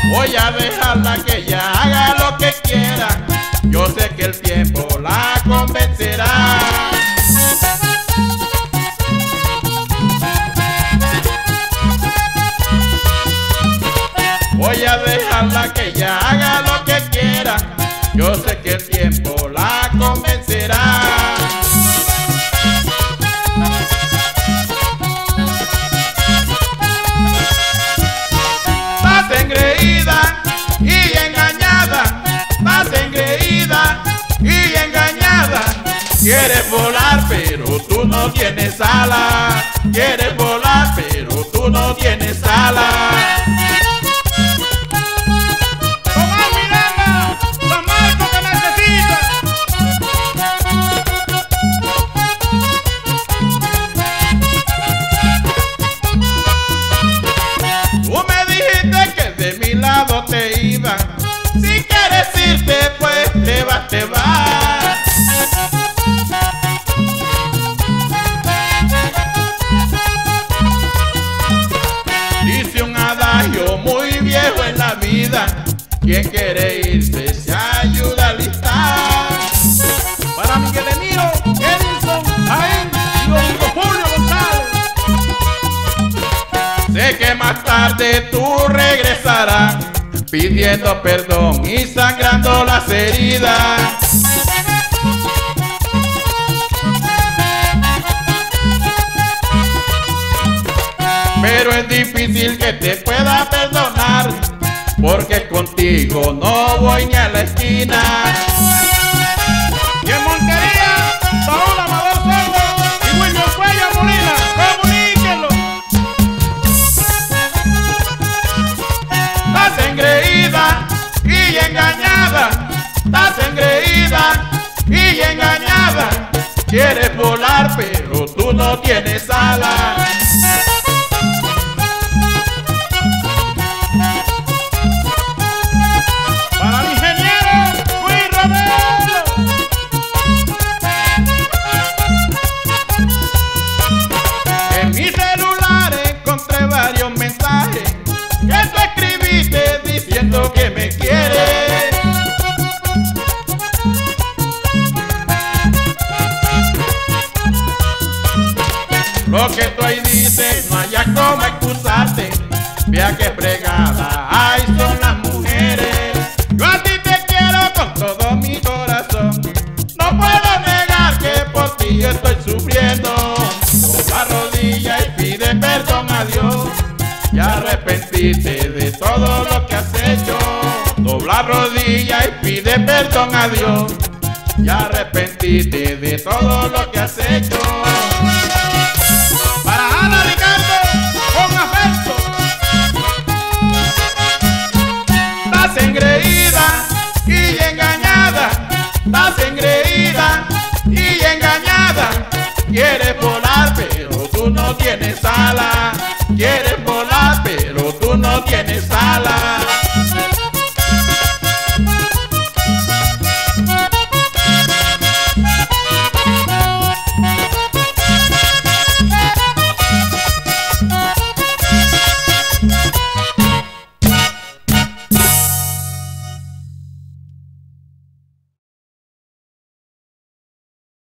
Voy a dejarla que ella haga lo que quiera. Yo sé que el tiempo la convencerá. Voy a dejarla que ella haga lo que quiera. Yo sé que el tiempo la convencerá. Estás engreída y engañada. Estás engreída y engañada. Quieres volar pero tú no tienes alas. Quieres volar pero tú no tienes alas. Te iba. Si quieres irte, pues te vas, te vas. Dice un adagio muy viejo en la vida: quien quiere irse se ayuda a alistar. Para Miguel Emilio, Edison, Jaén y Domingo Julio González. Sé que más tarde tú regresarás pidiendo perdón y sangrando las heridas. Pero es difícil que te pueda perdonar, porque contigo no voy ni a la esquina. Y en Montería, Saúl Amador Cerdo y William Cuellar Molina, comuníquenlo. Estás engreída y engañada. Estás engreída y engañada. Quieres volar pero tú no tienes alas. Para el ingeniero Luis Romero. En mi celular encontré varios mensajes que tú escribiste diciendo que me quieres. Lo que tú ahí dices no haya como excusarte. Vea que fregada ay son las mujeres. Yo a ti te quiero con todo mi corazón. No puedo negar que por ti yo estoy sufriendo. Dobla rodilla y pide perdón a Dios. Ya arrepentiste de todo lo que has hecho. Dobla rodilla y pide perdón a Dios. Ya arrepentiste de todo lo que has hecho. Para Ana Ricardo, con afecto. Estás engreída y engañada. Estás engreída y engañada. Quieres volar pero tú no tienes alas. Quieres volar pero tú no tienes alas.